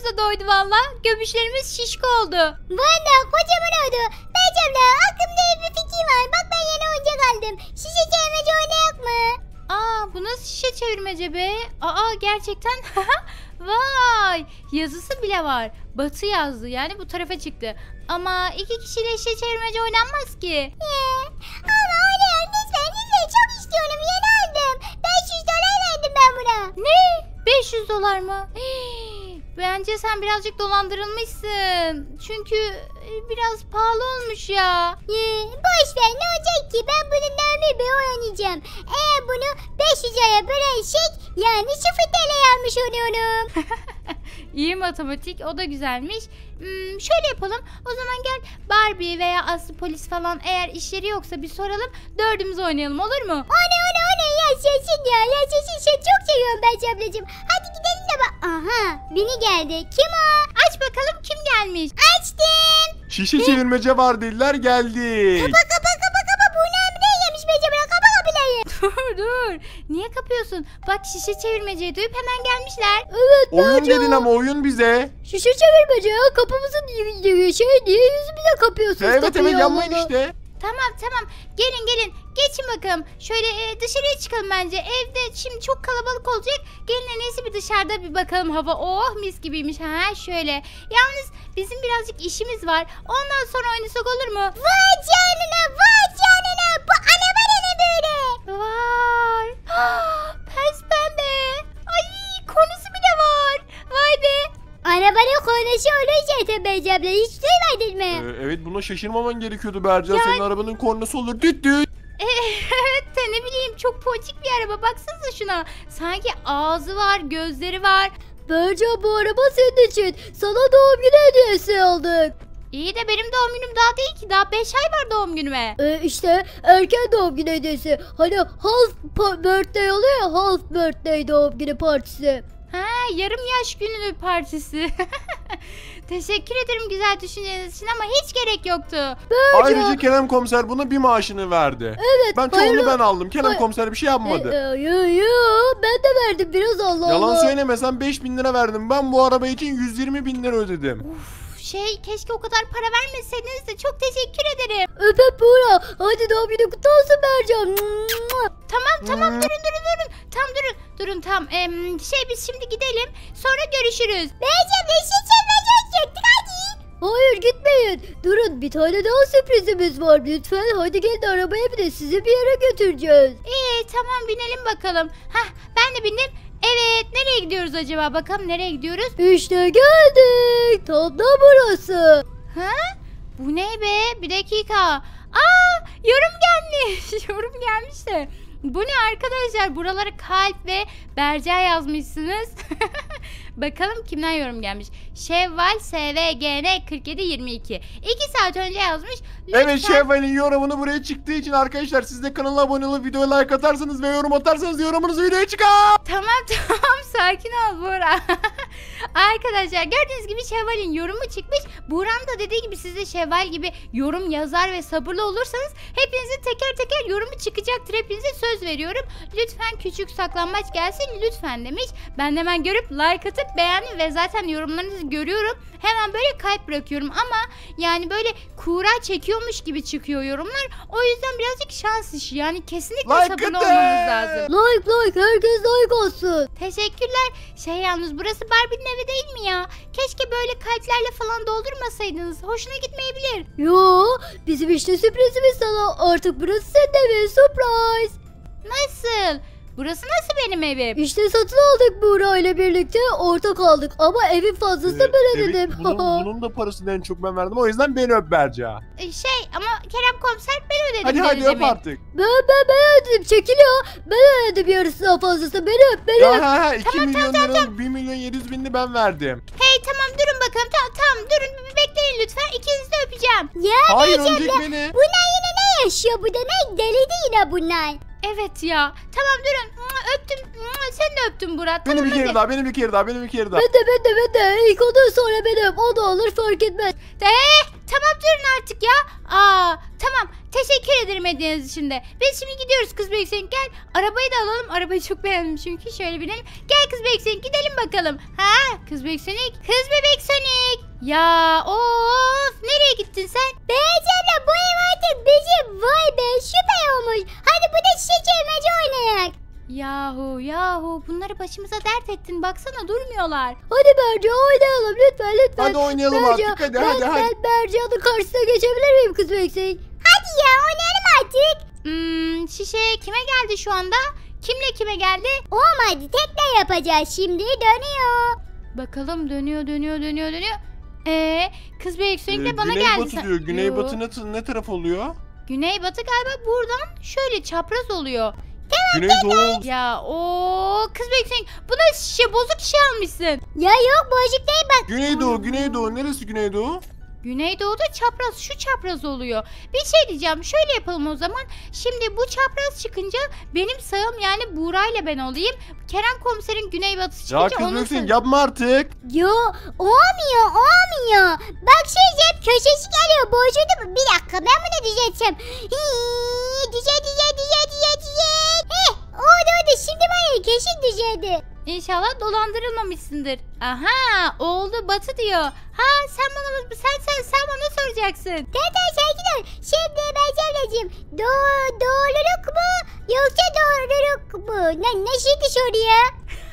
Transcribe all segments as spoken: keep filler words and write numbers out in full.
da doydu valla. Göbüşlerimiz şişko oldu. Valla kocaman oldu. Beyci abla aklımda bir fikir var. Bak ben yeni oyuncak aldım. Şişe çevirmece oynayak mı? Aa, bu nasıl şişe çevirmece be? Aa, gerçekten. Vay, yazısı bile var. Batı yazdı, yani bu tarafa çıktı. Ama iki kişiyle şişe çevirmece oynanmaz ki. Ee, ama oynayalım lütfen lütfen. Çok istiyorum. Yeni aldım. beş yüz dolar verdim ben buna. Ne? beş yüz dolar mı? Hii, bence sen birazcık dolandırılmışsın. Çünkü biraz pahalı olmuş ya. Ee, boş ver ne olacak ki? Ben bununla ömür boyu oynayacağım. Eğer bunu beş yüz liraya bölersek yani sıfır T L almış oluyorum. İyi matematik, o da güzelmiş. Hmm, şöyle yapalım. O zaman gel Barbie veya Aslı polis falan, eğer işleri yoksa bir soralım. Dördümüz oynayalım, olur mu? Oley oley oley yaşasın ya yaşasın. Sen çok seviyorum ben ablacığım. Hadi gidelim de bak. Aha biri geldi. Kim o? Aç bakalım kim gelmiş. Açtım. Şişe çevirmece var dediler, geldik. Kapa kapa kapa kapa. Bu ne nereye gelmiş becabra? Kapa kapılayı. Dur dur. Niye kapıyorsun? Bak, şişe çevirmeceyi duyup hemen gelmişler. Evet Oyun dedin ama oyun bize. Şişe çevirmece ya. Kapımızın şey niye yüzümüze kapıyorsunuz? Evet kapıyı evet yanmayın Allah. işte. Tamam tamam. Gelin gelin. Geçin bakalım. Şöyle e, dışarıya çıkalım bence. Evde şimdi çok kalabalık olacak. Gelin en iyisi bir dışarıda bir bakalım hava. Oh mis gibiymiş. Ha şöyle. Yalnız bizim birazcık işimiz var. Ondan sonra oynasak olur mu? Vay canına vay canına. Bu araba ne böyle? Vay. Pes pembe. Ay, konusu bile var. Vay be. Arabanın konuşu olur zaten becabra. Hiç duymadın Ee, mı? evet, buna şaşırmaman gerekiyordu Berca. Yani- Senin arabanın kornası olur. Düt düt. Evet de ne bileyim, çok poçik bir araba. Baksanıza şuna. Sanki ağzı var, gözleri var. Berca bu araba senin için. Sana doğum günü hediyesi aldık. İyi de benim doğum günüm daha değil ki. Daha beş ay var doğum günüme. Ee, işte erken doğum günü hediyesi. Hani half birthday oluyor ya, half birthday doğum günü partisi. Ha, yarım yaş günü partisi. Teşekkür ederim güzel düşünceniz için ama hiç gerek yoktu. Berca. Ayrıca Kerem komiser buna bir maaşını verdi. Evet. Ben hayır- çoğunu ben aldım. Kerem hayır- komiser bir şey yapmadı. E, e, yo, yo, ben de verdim biraz Allah Yalan Allah. söylemesen beş bin lira verdim. Ben bu araba için yüz yirmi bin lira ödedim. Uf, şey keşke o kadar para vermeseydiniz de, çok teşekkür ederim. Öpep Buğra. Hadi doğum günü kutlu olsun Berca. Tamam tamam durun durun durun. Tam durun. Durun tam. Em, şey biz şimdi gidelim. Sonra görüşürüz. Berca beşi çevirmece çektik hadi. Hayır gitmeyin. Durun bir tane daha sürprizimiz var lütfen. Hadi gelin arabaya bir de sizi bir yere götüreceğiz. İyi tamam binelim bakalım. Hah, ben de bindim. Evet, nereye gidiyoruz acaba? Bakalım nereye gidiyoruz? İşte geldik. Tam da burası. Ha? Bu ne be? Bir dakika. Aa, yorum gelmiş. Yorum gelmiş de. Bu ne arkadaşlar? Buralara kalp ve Berca yazmışsınız. Bakalım kimden yorum gelmiş. Şevval S V G N kırk yedi yirmi iki. iki saat önce yazmış. Lütfen... Evet, Şevval'in yorumunu buraya çıktığı için arkadaşlar, siz de kanala abone olup videoya like atarsanız ve yorum atarsanız yorumunuz videoya çıkar. Tamam tamam sakin ol Buğra. Arkadaşlar gördüğünüz gibi Şevval'in yorumu çıkmış. Buğra'nın da dediği gibi siz de Şevval gibi yorum yazar ve sabırlı olursanız hepinizin teker teker yorumu çıkacaktır. Hepinize söz veriyorum. Lütfen küçük saklambaç gelsin lütfen demiş. Ben de hemen görüp like atıp beğendim ve zaten yorumlarınızı görüyorum. Hemen böyle kalp bırakıyorum ama yani böyle kura çekiyormuş gibi çıkıyor yorumlar. O yüzden birazcık şans işi. Yani kesinlikle Like sabırlı atın. olmanız lazım. Like like herkes like olsun. Teşekkürler. Şey yalnız burası Barbie'nin evi değil mi ya? Keşke böyle kalplerle falan doldurmasaydınız. Hoşuna gitmeyebilir. Yo bizim işte sürprizimiz sana. Artık burası senin evin, surprise. Nasıl? Burası nasıl benim evim? İşte satın aldık Buğra ile birlikte ortak aldık ama evin fazlasını Ee, ben evet, ödedim. bunun, bunun da parasını en çok ben verdim. O yüzden beni öp Berca. Ee, Şey ama Kerem komiser ben ödedim. Hadi hadi dedi öp demin. artık. Ben ben ben ödedim çekiliyor. Ben ödedim yarısından fazlasını, beni öp beni Ya öp. ha ha iki milyon lira bir milyon yedi yüz binini ben verdim. Hey tamam durun bakalım. Tamam tamam durun bir bekleyin lütfen. İkinizi de öpeceğim. Ya Hayır, Necip önceki ya, beni. bunlar yine ne yaşıyor burada, ne deliydi yine bunlar. Evet ya. Tamam durun. Mua, öptüm. Mua, sen de öptün Burak. Beni Tamam, bir kere hadi. daha, beni bir kere daha, beni bir kere daha. Ben de ben de ben de ilk ondan sonra beni öp, o da olur fark etmez. De, tamam durun artık ya. Aa tamam teşekkür ederim hediyeniz için de. Biz şimdi gidiyoruz kız bebek Sonic, gel. Arabayı da alalım. Arabayı çok beğendim çünkü. Şöyle binelim. Gel kız bebek Sonic gidelim bakalım. Ha kız bebek Sonic. Kız bebek Sonic. Ya of nereye gittin sen? Beyaz abla bu ev artık bizim. Vay be süper olmuş. Hadi bu da şişe çevirmece oynayak. Yahu yahu bunları başımıza dert ettin. Baksana durmuyorlar. Hadi Berca oynayalım lütfen lütfen. Hadi oynayalım Berca, artık, hadi, ben, hadi, hadi. Ben Berca'nın karşısına geçebilir miyim kız Beksin? Hadi ya oynayalım artık. Hmm, şişe kime geldi şu anda? Kimle kime geldi? Olmadı tekrar yapacağız şimdi dönüyor. Bakalım dönüyor dönüyor dönüyor dönüyor. Ee, kız bebek Sonic de Ee, bana Güney geldi. batı Sen- diyor. Güney Yo. batı ne, ne taraf oluyor? Güneybatı galiba buradan şöyle çapraz oluyor. Güney doğu. Ya o kız bebek Sonic buna şişe bozuk şişe almışsın. Ya yok bozuk değil bak. Güneydoğu, Güneydoğu. Neresi Güneydoğu? Güneydoğu'da çapraz şu çapraz oluyor. Bir şey diyeceğim şöyle yapalım o zaman. Şimdi bu çapraz çıkınca benim sağım yani Buğra ile ben olayım. Kerem komiserin güneybatısı Ya çıkınca kız onun Beksin sağı. yapma artık. Yo olmuyor olmuyor. Bak şey hep köşesi geliyor bozuldu mu? Bir dakika ben bunu düzelteceğim. Hii, düzel düzel düzel düzel düzel. Heh oldu oldu şimdi var ya kesin düzeldi. İnşallah dolandırılmamışsındır. Aha oldu batı diyor. Ha sen bana sen sen sen bana soracaksın. Zaten sakin ol. Şimdi ben söyleyeceğim. Do doğruluk mu yoksa doğruluk mu? Ne, ne şimdi soruyor?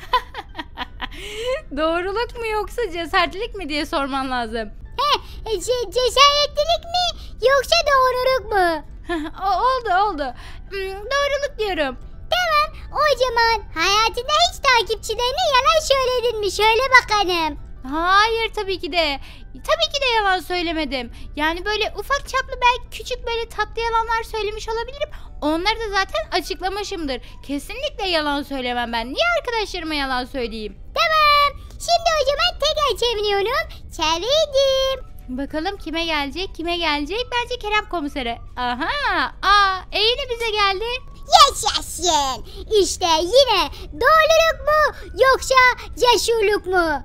Doğruluk mu yoksa cesaretlik mi diye sorman lazım. He, şey, cesaretlilik mi yoksa doğruluk mu? O, oldu oldu. Hmm, doğruluk diyorum. Tamam o zaman hayatında hiç takipçilerine yalan söyledin mi? Söyle bakalım. Hayır tabii ki de. Tabii ki de yalan söylemedim. Yani böyle ufak çaplı belki küçük böyle tatlı yalanlar söylemiş olabilirim. Onları da zaten açıklamışımdır. Kesinlikle yalan söylemem ben. Niye arkadaşlarıma yalan söyleyeyim? Tamam. Şimdi o zaman tekrar çeviriyorum. Çevirdim. Bakalım kime gelecek, kime gelecek? Bence Kerem komisere. Aha, aa, e yine bize geldi. Yaşasın. İşte yine doğruluk mu yoksa cesurluk mu?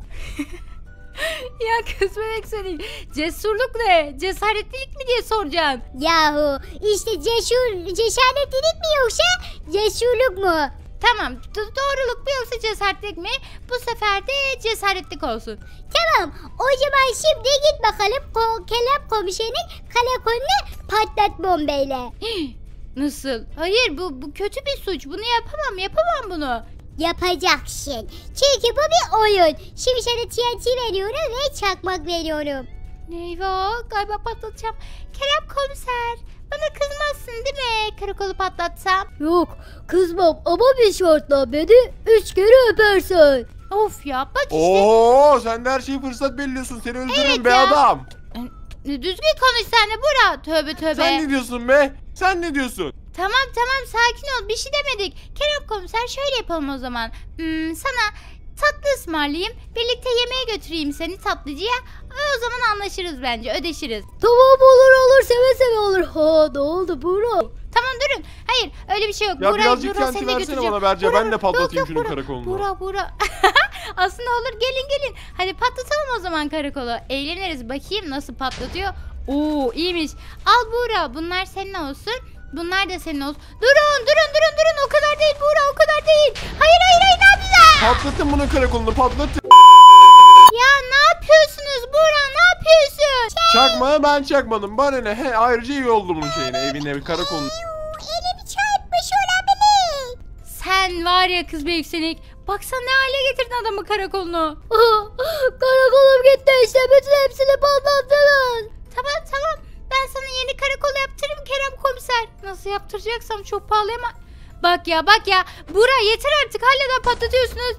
Ya kız bebek Sonic, cesurluk ne? Cesaretlilik mi diye soracaksın. Yahu işte cesur, cesaretlilik mi yoksa cesurluk mu? Tamam, do- doğruluk mu yoksa cesaretlik mi? Bu sefer de cesaretlik olsun. Tamam o zaman şimdi git bakalım ko Kerem komiserin karakolunu patlat bombeyle. Nasıl? Hayır bu bu kötü bir suç. Bunu yapamam, yapamam bunu. Yapacaksın. Çünkü bu bir oyun. Şimdi sana T N T veriyorum ve çakmak veriyorum. Eyvah, galiba patlatacağım. Kerem komiser, bana kızmazsın değil mi? Karakolu patlatsam. Yok kızmam ama bir şartla beni üç kere öpersen. Of ya, bak işte. Oo, sen de her şeyi fırsat belliyorsun. Seni öldürürüm Evet be ya. adam. Düzgün konuş sen de Bura. Tövbe tövbe. Sen ne diyorsun be? Sen ne diyorsun? Tamam tamam sakin ol, bir şey demedik. Kerem komiser şöyle yapalım o zaman. Hmm, sana tatlı ısmarlayayım. Birlikte yemeğe götüreyim seni tatlıcıya. O zaman anlaşırız bence, ödeşiriz. Tamam olur olur seve seve olur. Ha ne oldu Burak? Tamam durun. Hayır öyle bir şey yok. Ya Burak, birazcık Burak kenti seni versene götüreceğim. bana Berce. Burak- Ben de patlatayım yok, yok, şunun Burak. karakolunu. Bura bura. Aslında olur, gelin gelin. Hadi patlatalım o zaman karakolu. Eğleniriz, bakayım nasıl patlatıyor. Oo iyiymiş. Al Buğra, bunlar senin olsun. Bunlar da senin olsun. Durun durun durun durun, o kadar değil Buğra, o kadar değil. Hayır hayır hayır, ne yapıyorsun? Patlatın bunun karakolunu, patlatın. Ya ne yapıyorsunuz Buğra, ne yapıyorsun? Çakmağı ben çakmadım. Bana ne? He, ayrıca iyi oldu bunun şeyine, evine, karakolunu. Elimi çarpmış olabilir. Sen var ya kız be yükselik. Baksana ne hale getirdin adamı karakolunu. Karakolum gitti işte bütün hepsini patlattınız. Tamam tamam. Ben sana yeni karakol yaptırırım Kerem komiser. Nasıl yaptıracaksam çok pahalı ama. Bak ya bak ya. Buğra yeter artık, halleden patlatıyorsunuz.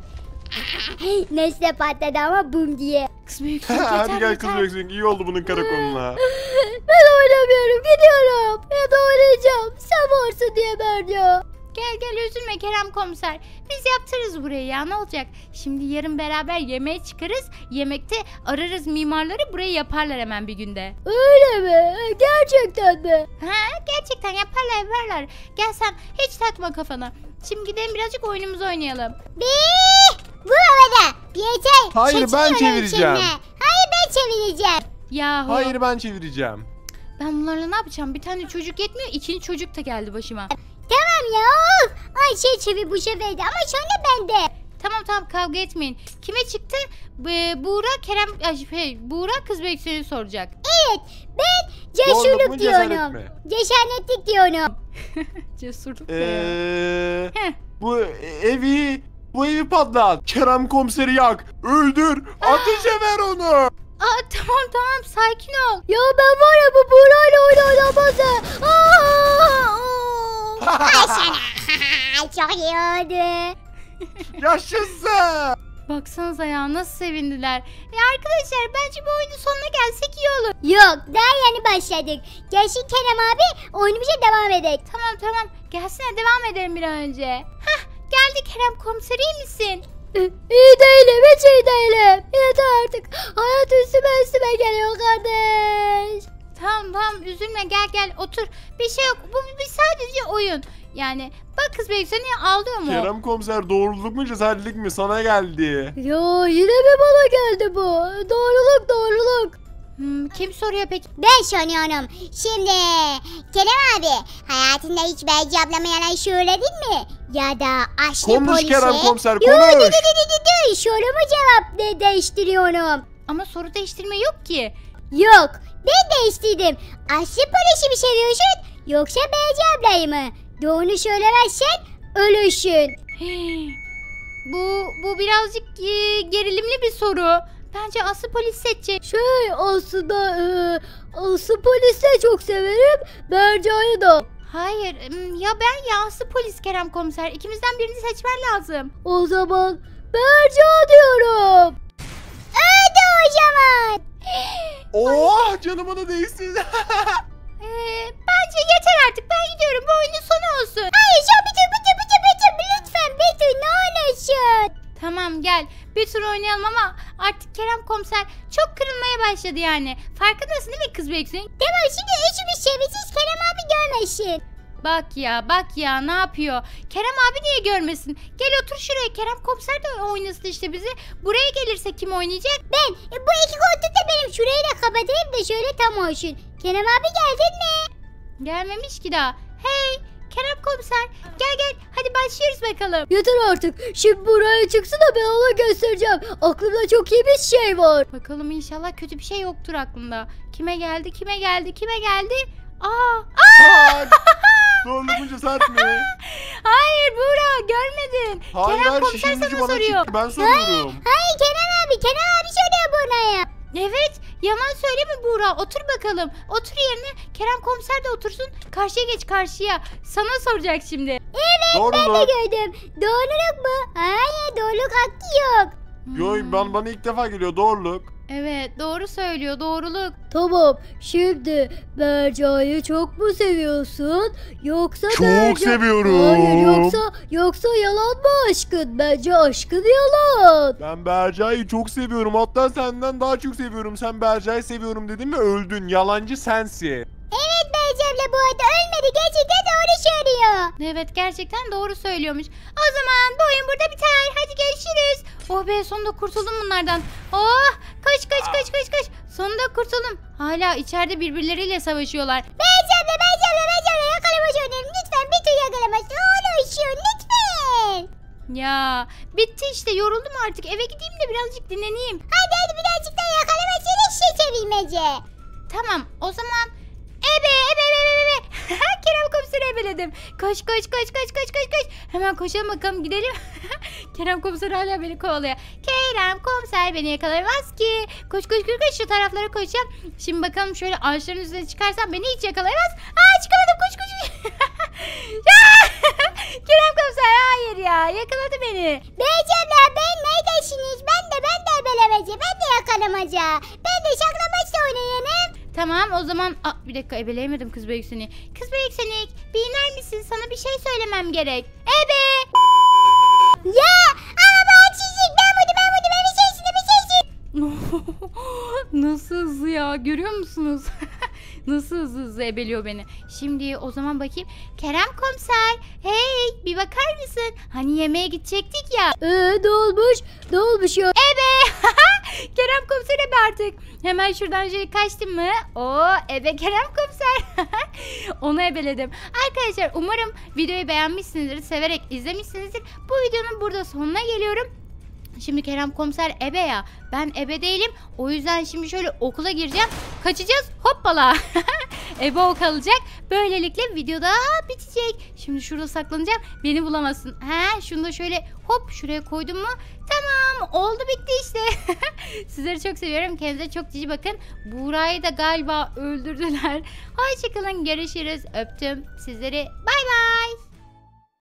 Nesne patladı ama bum diye. Kız be yükselik yeter Hadi gel yeter. kız beksin. İyi oldu bunun karakoluna. Ben oynamıyorum gidiyorum. Ya da oynayacağım. Sen varsın diye Berca. Gel gel üzülme Kerem komiser. Biz yaptırırız burayı ya, ne olacak? Şimdi yarın beraber yemeğe çıkarız. Yemekte ararız mimarları, burayı yaparlar hemen bir günde. Öyle mi? Gerçekten mi? Ha gerçekten yaparlar yaparlar. Gel sen hiç takma kafana. Şimdi gidelim birazcık oyunumuzu oynayalım. Bir. Bu havada. Yeter. Hayır, ben Çekiliyorum çevireceğim. şimdi. Hayır ben çevireceğim. Yahu. Hayır ben çevireceğim. Ben bunlarla ne yapacağım? Bir tane çocuk yetmiyor. İkinci çocuk da geldi başıma. Tamam ya of. Ayşe çevir bu seferdi ama sonra bende. Tamam tamam kavga etmeyin. Kime çıktı? Ee, Buğra, Kerem, ay, şey, Buğra kız Beksu'yu soracak. Evet ben Doğruluk cesurluk mu, cesaret diyorum. mi? Cesaretlik diyorum. Cesurluk da ya. Eee Heh. bu evi bu evi patlat. Kerem komiseri yak. Öldür. Ateşe ver onu. Aa, tamam tamam sakin ol. Ya ben var ya bu Buğra'yla oyun oynamazım. Ay sana. Çok iyi oldu. Yaşasın. Baksanıza ya nasıl sevindiler. Ya arkadaşlar bence bu oyunun sonuna gelsek iyi olur. Yok daha yeni başladık. Gelsin Kerem abi oyunumuza devam edelim. Tamam tamam gelsene devam edelim bir an önce. Hah geldi Kerem komiser iyi misin? İyi değilim hiç iyi değilim. Yeter artık. Hayat üstüme üstüme geliyor kardeş. Tamam tamam üzülme gel gel otur. Bir şey yok bu bir sadece oyun. Yani bak kız belki seni ağlıyor mu? Kerem komiser doğruluk mu cesaretlik mi sana geldi. Ya yine mi bana geldi bu? Doğruluk doğruluk. Hmm, kim soruyor peki? Ben soruyorum. Şimdi Kerem abi hayatında hiç Belci ablama yalan söyledin mi? Ya da aşkı Konuş polise. Kerem komiser Yo, konuş. dı dı dı dı dı. Sorumu cevap de değiştiriyorum. Ama soru değiştirme yok ki. Yok ben değiştirdim. Aşkı polisi mi seviyorsun yoksa Belci ablayı mı? Doğru söylemezsen ölürsün. bu bu birazcık e, gerilimli bir soru. Bence Aslı polis seçecek. Şey aslında e, Aslı polisi de çok severim. Berca'yı da. Hayır hmm, ya ben ya Aslı polis Kerem komiser. İkimizden birini seçmen lazım. O zaman Berca diyorum. Hadi o zaman. Oh canıma da değsin. Ee, bence yeter artık ben gidiyorum bu oyunun sonu olsun. Hayır şu bitir bitir bitir bitir. Lütfen bitir ne olursun. Tamam gel bir tur oynayalım ama artık Kerem komiser çok kırılmaya başladı yani. Farkındasın değil mi kız Beksin? Tamam şimdi üçümüz çevirsiz Kerem abi görmesin. Bak ya bak ya ne yapıyor? Kerem abi niye görmesin? Gel otur şuraya Kerem komiser de oynasın işte bizi. Buraya gelirse kim oynayacak? Ben e, bu iki koltuk da benim şurayı da kapatayım da şöyle tam olsun. Kerem abi geldin mi? Gelmemiş ki daha. Hey Kerem komiser gel gel hadi başlıyoruz bakalım. Yeter artık. Şimdi buraya çıksın da ben ona göstereceğim. Aklımda çok iyi bir şey var. Bakalım inşallah kötü bir şey yoktur aklında. Kime geldi kime geldi kime geldi? Aa, Aa, doğruluk mu cesaret mi? hayır Buğra görmedin. Hayır Kerem her komiser şişinizi sana bana soruyor. çıktı ben soruyorum. Hayır Kerem abi. Kerem abi soruyor bana. Evet yalan söyleme Buğra otur bakalım. Otur yerine Kerem komiser de otursun. Karşıya geç karşıya. Sana soracak şimdi. Ben de Doğruluk. gördüm. Doğruluk mu? Hayır doğruluk hakkı yok. Yo Hmm. ben bana ilk defa geliyor doğruluk. Evet doğru söylüyor doğruluk. Tamam şimdi Berca'yı çok mu seviyorsun yoksa Çok Berca... seviyorum. Hayır yoksa yoksa yalan mı aşkın? Bence aşkın yalan. Ben Berca'yı çok seviyorum. Hatta senden daha çok seviyorum. Sen Berca'yı seviyorum dedin ve öldün. Yalancı sensin. Evet Berca'mla bu arada ölmedi gerçekten doğru söylüyor. Evet gerçekten doğru söylüyormuş. O zaman bu oyun burada biter. Hadi görüşürüz. Oh be sonunda kurtuldum bunlardan. Oh koş koş koş koş koş. Sonunda kurtuldum. Hala içeride birbirleriyle savaşıyorlar. Berca'mla Berca'mla Berca'mla yakalamaş oynayalım. Lütfen bir tür yakalamaş. Ne olursun lütfen. Ya bitti işte yoruldum artık. Eve gideyim de birazcık dinleneyim. Hadi hadi birazcık daha yakalamaş. Şey çevirmece. Tamam o zaman ebe ebe ebe ebe ebe. Kerem komiseri ebeledim. Koş koş koş koş koş koş koş. Hemen koşalım bakalım gidelim. Kerem komiser hala beni kovalıyor. Kerem komiser beni yakalayamaz ki. Koş koş koş koş şu taraflara koşacağım. Şimdi bakalım şöyle ağaçların üzerine çıkarsam beni hiç yakalayamaz. Aa çıkamadım koş koş. Ya! Kerem komiser hayır ya yakaladı beni. Berca'mla ben neredesiniz? Ben de ben de ebelemece. Ben de yakalamaca. Ben de şaklamaçla oynayalım. Tamam o zaman Aa, bir dakika ebeleyemedim kız büyükseni. Kız büyükseni bir iner misin? Sana bir şey söylemem gerek. Ebe! Ya ama ben çizik. Ben vurdum ben vurdum. Bir şeysin bir şeysin. Nasıl hızlı ya görüyor musunuz? Nasıl hızlı hızlı ebeliyor beni. Şimdi o zaman bakayım. Kerem komiser. Hey bir bakar mısın? Hani yemeğe gidecektik ya. Eee ne olmuş? Ne olmuş ya? Ebe! Kerem komiser ebe artık. Hemen şuradan şöyle kaçtım mı? Oo, ebe Kerem komiser. Onu ebeledim. Arkadaşlar umarım videoyu beğenmişsinizdir. Severek izlemişsinizdir. Bu videonun burada sonuna geliyorum. Şimdi Kerem komiser ebe ya. Ben ebe değilim. O yüzden şimdi şöyle okula gireceğim. Kaçacağız. Hoppala. Ebe o kalacak. Böylelikle videoda bitecek. Şimdi şurada saklanacağım. Beni bulamazsın. He, şunu da şöyle hop şuraya koydum mu? Tamam. Oldu bitti işte. Sizleri çok seviyorum. Kendinize çok cici bakın. Buğra'yı da galiba öldürdüler. Hoşçakalın. Görüşürüz. Öptüm sizleri. Bay bay.